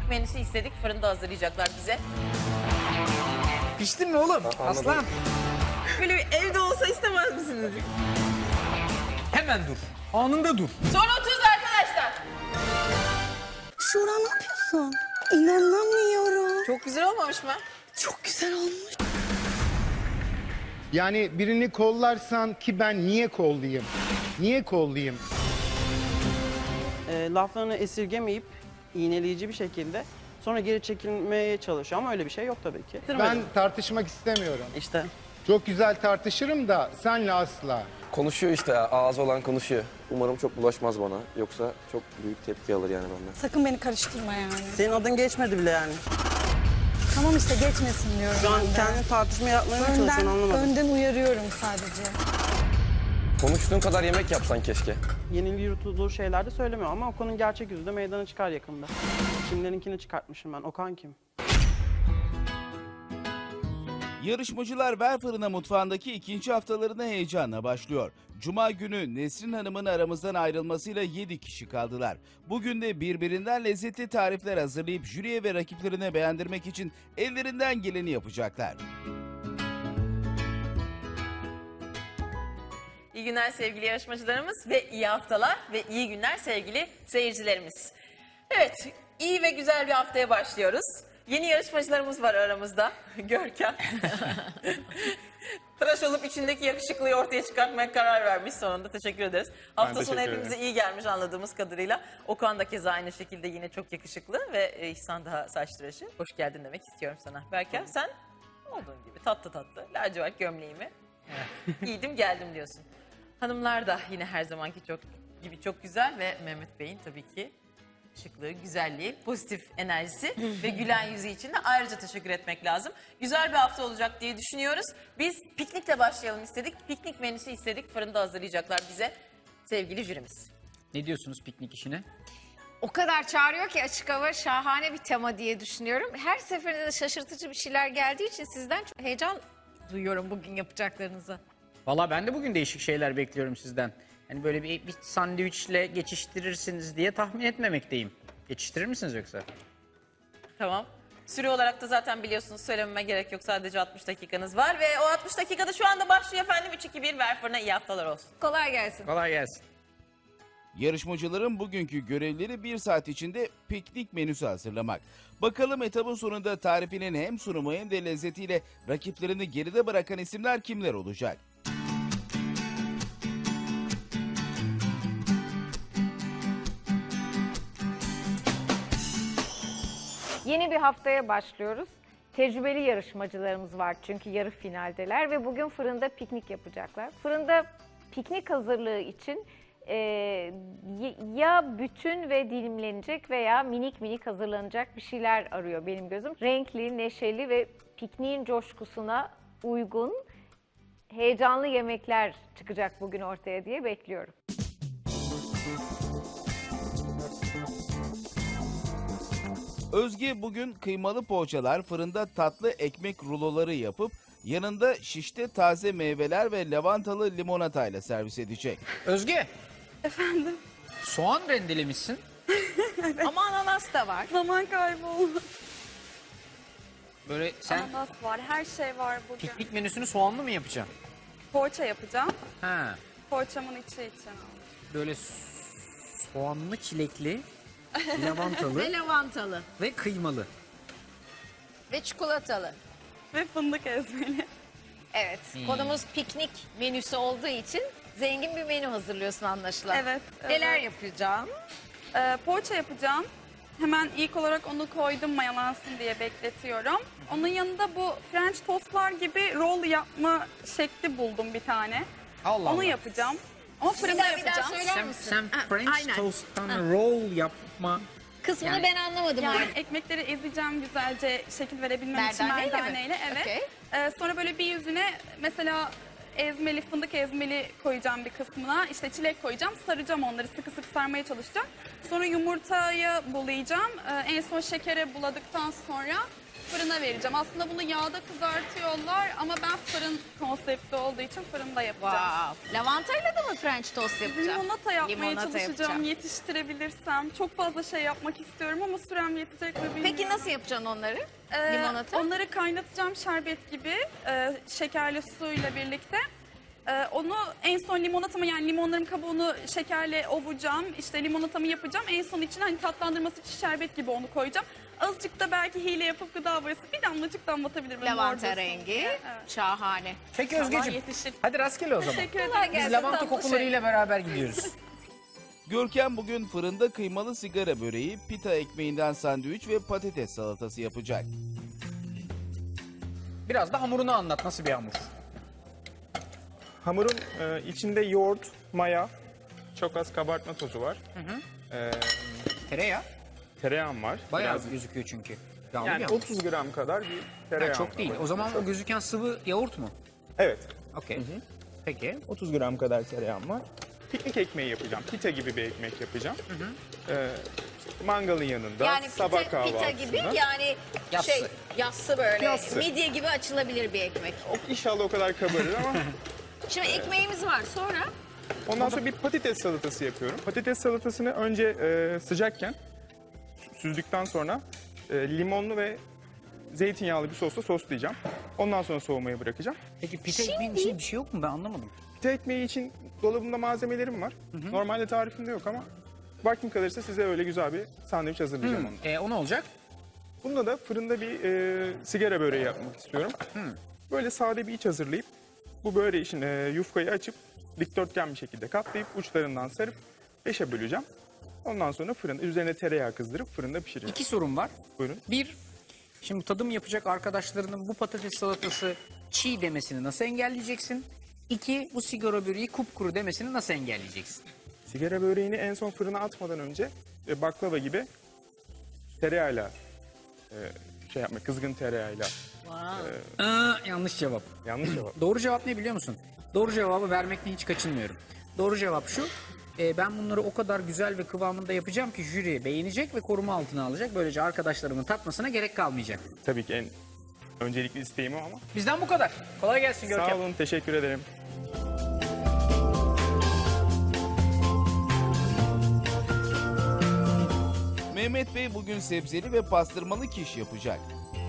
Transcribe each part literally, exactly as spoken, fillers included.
menüsü istedik. Fırında hazırlayacaklar bize. Piştin mi oğlum? Aslan. Böyle bir evde olsa istemez misiniz? Hemen dur. Anında dur. Son otuz arkadaşlar. Şura ne yapıyorsun? İnanamıyorum. Çok güzel olmamış mı? Çok güzel olmuş. Yani birini kollarsan ki ben niye kollayayım? Niye kollayayım? E, laflarını esirgemeyip iğneleyici bir şekilde sonra geri çekilmeye çalışıyor ama öyle bir şey yok tabii ki. Ben tartışmak istemiyorum. İşte Çok güzel tartışırım da senle asla. Konuşuyor işte ya, ağzı olan konuşuyor. Umarım çok bulaşmaz bana. Yoksa çok büyük tepki alır yani benden. Sakın beni karıştırma yani. senin adın geçmedi bile yani. Tamam işte geçmesin diyorum. Şu an ben de. kendini tartışma yapmaya mı önden, çalışıyorsun anlamadım. önden uyarıyorum sadece. Konuştuğun kadar yemek yapsan keşke. Yenilgi yutulduğu şeyler de söylemiyor ama Okan'ın gerçek yüzü de meydana çıkar yakında. Kimlerinkini çıkartmışım ben. Okan kim? Yarışmacılar Ver Fırına mutfağındaki ikinci haftalarına heyecanla başlıyor. Cuma günü Nesrin Hanım'ın aramızdan ayrılmasıyla yedi kişi kaldılar. Bugün de birbirinden lezzetli tarifler hazırlayıp jüriye ve rakiplerine beğendirmek için ellerinden geleni yapacaklar. İyi günler sevgili yarışmacılarımız ve iyi haftalar ve iyi günler sevgili seyircilerimiz. Evet, iyi ve güzel bir haftaya başlıyoruz. Yeni yarışmacılarımız var aramızda. Görkem. Tıraş olup içindeki yakışıklıyı ortaya çıkartmaya karar vermiş sonunda. Teşekkür ederiz. Hafta sonu hepimize iyi gelmiş anladığımız kadarıyla. Okan da keza aynı şekilde yine çok yakışıklı ve İhsan daha saç tıraşı. Hoş geldin demek istiyorum sana. Berker sen olduğun gibi tatlı tatlı lacivert gömleğimi giydim geldim diyorsun. Hanımlar da yine her zamanki çok gibi çok güzel ve Mehmet Bey'in tabii ki şıklığı, güzelliği, pozitif enerjisi ve gülen yüzü için de ayrıca teşekkür etmek lazım. Güzel bir hafta olacak diye düşünüyoruz. Biz piknikle başlayalım istedik. Piknik menüsü istedik. Fırında hazırlayacaklar bize sevgili jürimiz. Ne diyorsunuz piknik işine? O kadar çağırıyor ki açık hava şahane bir tema diye düşünüyorum. Her seferinde de şaşırtıcı bir şeyler geldiği için sizden çok heyecan duyuyorum bugün yapacaklarınızı. Valla ben de bugün değişik şeyler bekliyorum sizden. Hani böyle bir, bir sandviçle geçiştirirsiniz diye tahmin etmemekteyim. Geçiştirir misiniz yoksa? Tamam. Süre olarak da zaten biliyorsunuz söylememe gerek yok. Sadece altmış dakikanız var ve o altmış dakikada şu anda başlıyor efendim. üç iki bir Ver Fırına iyi haftalar olsun. Kolay gelsin. Kolay gelsin. Yarışmacıların bugünkü görevleri bir saat içinde piknik menüsü hazırlamak. Bakalım etabın sonunda tarifinin hem sunumu hem de lezzetiyle rakiplerini geride bırakan isimler kimler olacak? Yeni bir haftaya başlıyoruz. Tecrübeli yarışmacılarımız var çünkü yarı finaldeler ve bugün fırında piknik yapacaklar. Fırında piknik hazırlığı için e, ya bütün ve dilimlenecek veya minik minik hazırlanacak bir şeyler arıyor benim gözüm. Renkli, neşeli ve pikniğin coşkusuna uygun heyecanlı yemekler çıkacak bugün ortaya diye bekliyorum. Özge bugün kıymalı poğaçalar, fırında tatlı ekmek ruloları yapıp yanında şişte taze meyveler ve lavantalı limonatayla servis edecek. Özge. Efendim? Soğan rendelemişsin. Ama ananas da var. Zaman kaybı olmaz. Böyle sen Ananas var, her şey var bugün. piknik menüsünü soğanlı mı yapacaksın? Poğaça yapacağım. Ha. Poğaçamın içi için. Böyle soğanlı, çilekli, lavantalı Ve lavantalı. ve kıymalı. Ve çikolatalı. Ve fındık ezmeli. Evet. Hmm. Konumuz piknik menüsü olduğu için zengin bir menü hazırlıyorsun anlaşılan. Evet. Neler evet. yapacağım? Ee, poğaça yapacağım. Hemen ilk olarak onu koydum mayalansın diye bekletiyorum. Onun yanında bu French toastlar gibi roll yapma şekli buldum bir tane. Allah Onu Allah. yapacağım. Ama Bir fırında daha, bir daha yapacağım. söyler Sen, misin? sen Ha, French aynen. toast'tan Ha. roll yapma. Kısmını Yani- ben anlamadım. Yani Yani. ekmekleri ezeceğim güzelce şekil verebilmem için Merdaneyle mi? merdaneyle. Evet. Okey. Ee, sonra böyle bir yüzüne mesela ezmeli, fındık ezmeli koyacağım bir kısmına. İşte çilek koyacağım, saracağım onları, sıkı sıkı sarmaya çalışacağım. Sonra yumurtayı bulayacağım. Ee, en son şekere buladıktan sonra fırına vereceğim. Aslında bunu yağda kızartıyorlar ama ben fırın konsepti olduğu için fırında yapacağım. Wow. Lavantayla da mı French toast yapacağım? Limonata yapmaya Limonata çalışacağım yapacağım. yetiştirebilirsem. Çok fazla şey yapmak istiyorum ama sürem yetecek mi bilmiyorum. Peki nasıl yapacaksın onları? Ee, limonata? Onları kaynatacağım şerbet gibi e, şekerli suyla birlikte. Ee, onu en son limonatamı yani limonların kabuğunu şekerle ovacağım. İşte limonatamı yapacağım. En son için hani tatlandırması için şerbet gibi onu koyacağım. Azıcık da belki hile yapıp gıda boyası bir damlacık damlatabilirim. Lavanta Mor rengi. olsun. Evet. Şahane. Peki Allah Özgeciğim. yetişir. Hadi rastgele o zaman. Teşekkür ederim. Kolay Biz gelsin. lavanta Tatlı şey. kokularıyla beraber gidiyoruz. Görkem bugün fırında kıymalı sigara böreği, pita ekmeğinden sandviç ve patates salatası yapacak. Biraz da hamurunu anlat. Nasıl bir hamur? Hamurun e, içinde yoğurt, maya, çok az kabartma tozu var. E, Tereyağı. tereyağım var. Bayağı Biraz- gözüküyor çünkü. Yağlı yani bir hamur. otuz gram kadar bir Ha, tereyağım çok var. değil. O zaman o gözüken sıvı yoğurt mu? Evet, Okey. Peki. otuz gram kadar tereyağım var. Piknik ekmeği yapacağım. Pita gibi bir ekmek yapacağım. E, işte mangalın yanında, Yani sabah pita, kahvaltısında. pita gibi yani Yassı. şey yassı böyle Yassı. midye gibi açılabilir bir ekmek. O, inşallah o kadar kabarır ama Şimdi ekmeğimiz var sonra ondan sonra bir patates salatası yapıyorum. Patates salatasını önce e, sıcakken süzdükten sonra e, limonlu ve zeytinyağlı bir sosla soslayacağım. Ondan sonra soğumaya bırakacağım. Peki pita ekmeğin içinde bir şey yok mu? Ben anlamadım. Pita ekmeği için dolabımda malzemelerim var. Normalde tarifimde yok ama vaktim kalırsa size öyle güzel bir sandviç hazırlayacağım onu. E, o ne olacak? Bunda da fırında bir e, sigara böreği yapmak istiyorum. Böyle sade bir iç hazırlayıp bu böreği için e, yufkayı açıp dikdörtgen bir şekilde katlayıp uçlarından sarıp beşe böleceğim. Ondan sonra fırında üzerine tereyağı kızdırıp fırında pişireceğim. İki sorum var. Buyurun. Bir, şimdi tadım yapacak arkadaşlarının bu patates salatası çiğ demesini nasıl engelleyeceksin? İki, bu sigara böreği kupkuru demesini nasıl engelleyeceksin? Sigara böreğini en son fırına atmadan önce e, baklava gibi tereyağıyla e, şey yapmak, kızgın tereyağıyla. Aa, yanlış cevap. Yanlış cevap. Doğru cevap ne biliyor musun? Doğru cevabı vermekten hiç kaçınmıyorum. Doğru cevap şu. e, ben bunları o kadar güzel ve kıvamında yapacağım ki jüri beğenecek ve koruma altına alacak. Böylece arkadaşlarımın tatmasına gerek kalmayacak. Tabii ki en öncelikli isteğim o ama. Bizden bu kadar. Kolay gelsin Görkem. Sağ olun, teşekkür ederim. Mehmet Bey bugün sebzeli ve pastırmalı kiş yapacak.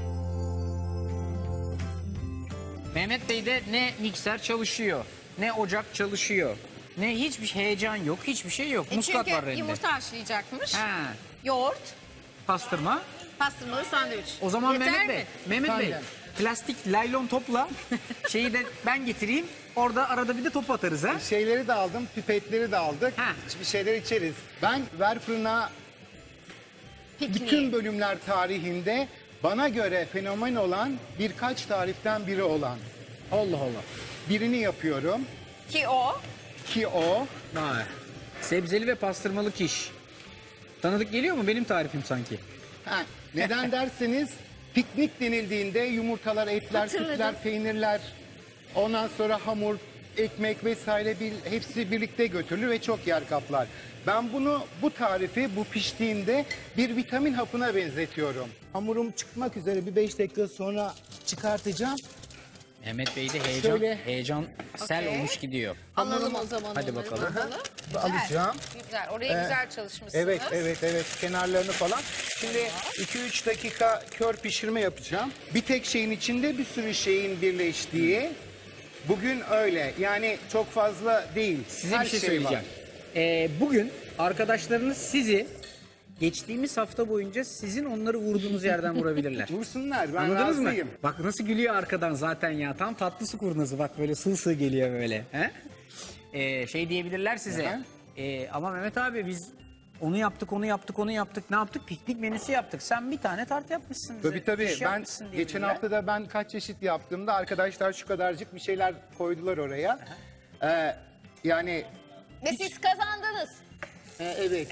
Mehmet Bey'de ne mikser çalışıyor, ne ocak çalışıyor, ne hiçbir heyecan yok, hiçbir şey yok. E Muskat çünkü var elinde. yumurta haşlayacakmış. Ha, Yoğurt, pastırma. pastırmalı sandviç. O zaman Yeter Mehmet mi? Bey, Mehmet Bey plastik laylon topla şeyi de ben getireyim. Orada arada bir de top atarız ha. Şeyleri de aldım, pipetleri de aldık. Ha. Bir şeyler içeriz. Ben ver fırına Pikniği. bütün bölümler tarihinde bana göre fenomen olan birkaç tariften biri olan. Allah Allah. Birini yapıyorum Ki o ki o Vay. Sebzeli ve pastırmalı kiş. Tanıdık geliyor mu? Benim tarifim sanki. ha, neden derseniz piknik denildiğinde yumurtalar, etler, Hatırladım. sütler, peynirler, ondan sonra hamur, ekmek vesaire bir, hepsi birlikte götürülür ve çok yer kaplar. Ben bunu bu tarifi bu piştiğinde bir vitamin hapına benzetiyorum. Hamurum çıkmak üzere bir beş dakika sonra çıkartacağım. Mehmet Bey'de heyecan, Şöyle. heyecan sel Okey. olmuş gidiyor. alalım o zaman Hadi onları bakalım. bakalım. Alacağım. Güzel. Oraya güzel çalışmışsınız. Evet, evet, evet. Kenarlarını falan. Şimdi iki üç dakika kör pişirme yapacağım. Bir tek şeyin içinde bir sürü şeyin birleştiği. Bugün öyle. Yani çok fazla değil. Size Her bir şey var. söyleyeceğim. Ee, bugün arkadaşlarınız sizi geçtiğimiz hafta boyunca sizin onları vurduğunuz yerden vurabilirler. Vursunlar. Ben Anladınız mı? razıyım. Bak nasıl gülüyor arkadan zaten ya. Tam tatlı su kurnazı bak böyle sığ sığ geliyor böyle. He? Ee, şey diyebilirler size. Aha. Ee, ama Mehmet abi biz onu yaptık, onu yaptık, onu yaptık. Ne yaptık? Piknik menüsü yaptık. Sen bir tane tart yapmışsın bize. Tabii tabii. İş Ben yapmışsın geçen diyebilirler. hafta da ben kaç çeşit yaptığımda arkadaşlar şu kadarcık bir şeyler koydular oraya. Ee, yani Ve siz kazandınız. e, evet.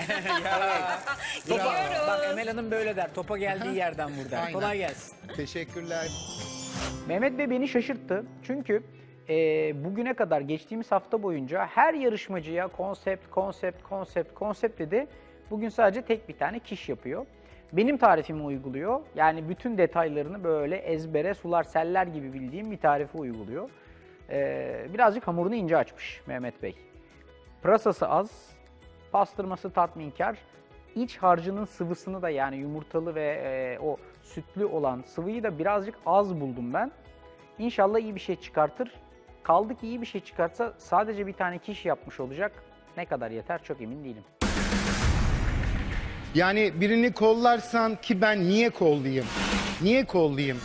Topa, bak Emel Hanım böyle der. Topa geldiği yerden burada. Aynen. Kolay gelsin. Teşekkürler. Mehmet Bey beni şaşırttı. Çünkü e, bugüne kadar geçtiğimiz hafta boyunca her yarışmacıya konsept, konsept, konsept, konsept dedi. Bugün sadece tek bir tane kiş yapıyor. Benim tarifimi uyguluyor. Yani bütün detaylarını böyle ezbere sular seller gibi bildiğim bir tarifi uyguluyor. Ee, birazcık hamurunu ince açmış Mehmet Bey. Pırasası az, pastırması tatminkar. İç harcının sıvısını da yani yumurtalı ve e, o sütlü olan sıvıyı da birazcık az buldum ben. İnşallah iyi bir şey çıkartır. Kaldı ki iyi bir şey çıkartsa sadece bir tane kişi yapmış olacak. Ne kadar yeter çok emin değilim. Yani birini kollarsan ki ben niye kollayayım? Niye kollayayım?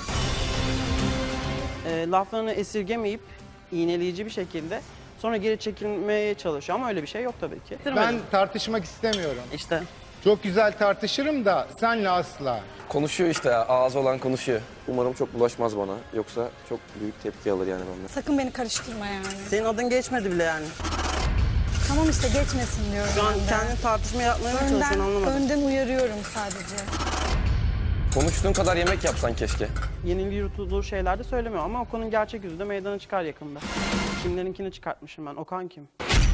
E, laflarını esirgemeyip iğneleyici bir şekilde sonra geri çekilmeye çalışıyor ama öyle bir şey yok tabii ki. Ben tartışmak istemiyorum. İşte Çok güzel tartışırım da senle asla. Konuşuyor işte ya, ağzı olan konuşuyor. Umarım çok bulaşmaz bana. Yoksa çok büyük tepki alır yani benden. Sakın beni karıştırma yani. senin adın geçmedi bile yani. Tamam işte geçmesin diyorum Şu an ben de. kendin tartışma yapmaya mı çalışıyorsun Önden, anlamadım. önden uyarıyorum sadece. Konuştuğun kadar yemek yapsan keşke. Yenilgi yutulduğu şeyler de söylemiyor ama Okan'ın gerçek yüzü de meydana çıkar yakında. Kimlerinkini çıkartmışım ben. Okan kim?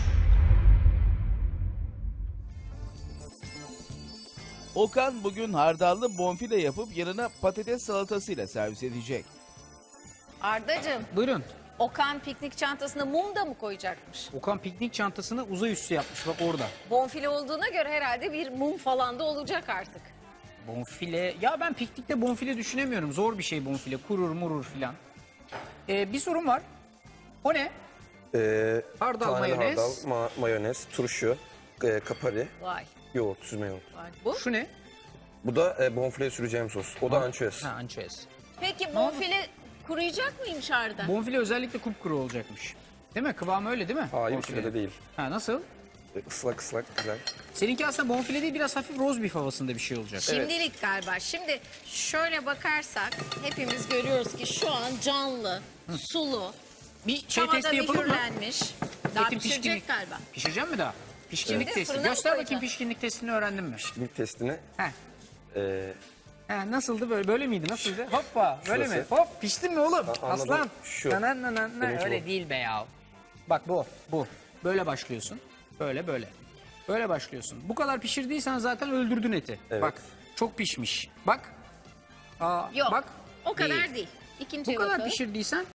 Okan bugün hardallı bonfile yapıp yanına patates salatasıyla servis edecek. Ardacığım, Buyurun. Okan piknik çantasına mum da mı koyacakmış? Okan piknik çantasını uzay üstü yapmış bak orada. Bonfile olduğuna göre herhalde bir mum falan da olacak artık. Bonfile. Ya ben piknikte bonfile düşünemiyorum. Zor bir şey bonfile. Kurur murur filan. Ee, bir sorun var. O ne? Ee, Hardal, tane mayonez. hardal, ma- mayonez, turşu, e, kapari, Vay, yoğurt, süzme yoğurt. vay. Bu? Şu ne? Bu da e, bonfile süreceğim sos. O da ançüez. Ha ançüez. Peki bonfile kuruyacak mıymış Arda? Bonfile özellikle kupkuru olacakmış. Değil mi? Kıvamı öyle değil mi? Hayır, Bonfile. öyle değil. Ha nasıl? E, Islak ıslak güzel. Seninki aslında bonfile değil biraz hafif roast beef havasında bir şey olacak. Şimdilik galiba. Şimdi şöyle bakarsak hepimiz görüyoruz ki şu an canlı, sulu, Bir şey tavada testi yapalım mı? mühürlenmiş. Daha Etin pişirecek pişkinlik. galiba. Pişireceğim mi daha? Pişkinlik Evet. testi. Fırına mı Göster bakayım koyacaksın? pişkinlik testini öğrendin mi? Bir testini Heh. e, Ha, nasıldı böyle böyle miydi nasıldı? Hoppa böyle mi? Şurası. Hop piştin mi oğlum? anladım. Aslan. Şu. Nanan nanan. Benimki Öyle bu. değil be ya. Bak bu bu. Böyle başlıyorsun. Böyle böyle. Böyle başlıyorsun. Bu kadar pişirdiysen zaten öldürdün eti. Evet. Bak çok pişmiş. Bak. Aa, Yok, bak. o kadar Değil. değil. İkinciye Bu kadar bakalım. pişirdiysen